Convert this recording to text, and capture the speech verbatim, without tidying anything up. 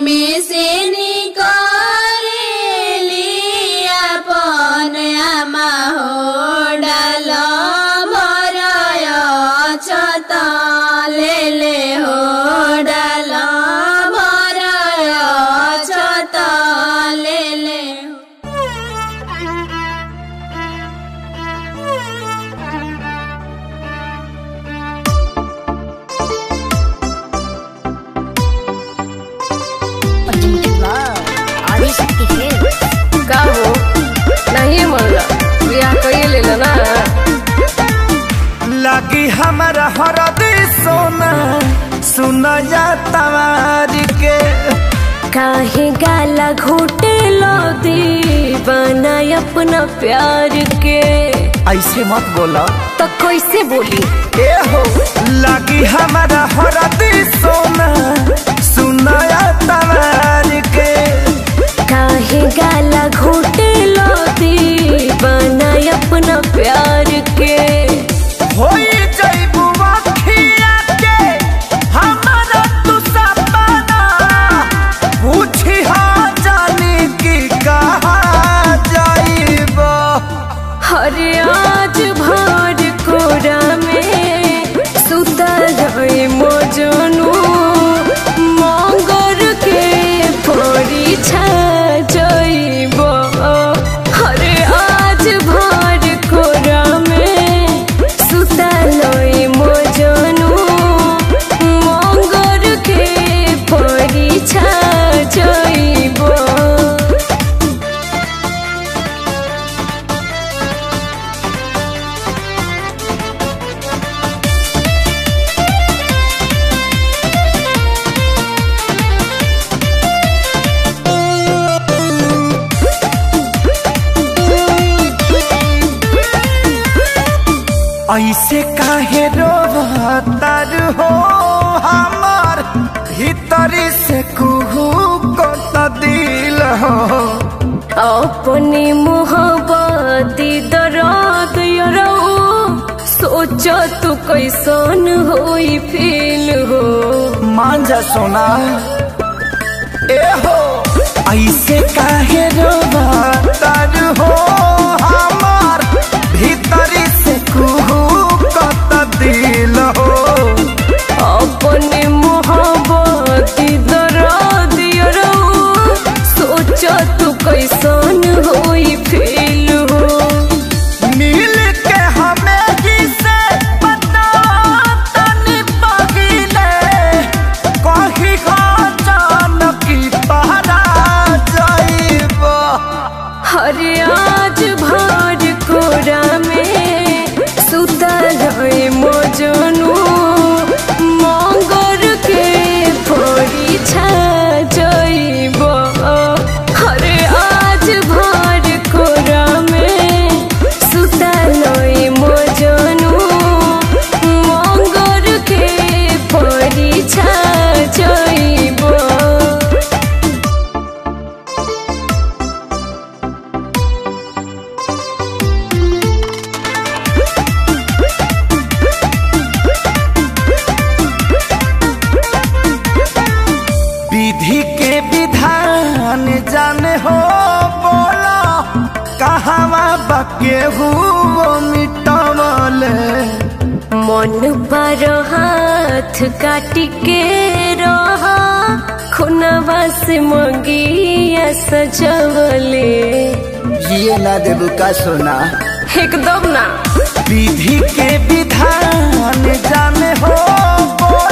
में से निकरेली अपन आमा हो डाल भरय छत ले ले हो डाल भरय छत ले ले का हो नहीं मनला बियाह कइए लेला ना लगी हमारा हरदी सोना सुना जा तवार के काहे गाला घोटे लो दीवाना अपना प्यार के ऐसे मत बोला तो कैसे बोली ए हो लगी हमारा हरदी सोना सुना जा तवार के काहे गाला घोटे लो दीवाना अपना प्यार के होई जइबू अखिया के हमारा तू सपना पूछी हा जानी की कहा जाइबो हरे आज भर कोरा में सुतल रहे मोजनू मंगर के परीक्षा जइबो हरे आज भर कोरा में सुतल रहे मोजनू मंगर के परीक्षा जइबो ऐसे काहे रोवतार हो हमार भीतरी से कुहू को दिल हो अपनी मोहब्बती दर्द यरो सोच तू कैसन होई फील हो मान जा सोना ए हो ऐसे काहे रोवतार हो हमार भीतरी से कुहू को दिल हो अपनी मोहब्बती दर्द यरो सोच तू कैसन होई फील हो मिल के हमें जिसे पता तनी पगिले कही हो जान की पहरा जाइबो हरे आज भर कोरा में सुतल रहे मोजनू मंगर के परीक्षा जइबो हरे आज भर कोरा में सुतल रहे मोजनू मंगर के परीक्षा जइबो विधि के विधान जाने हो बोला कहवा बके हुओ मिटवले मन पर हाथ काट के रहा खुनवा से मंगिया सजवले ये ना देबू का सोना एकदम ना विधि के विधान जाने हो बोला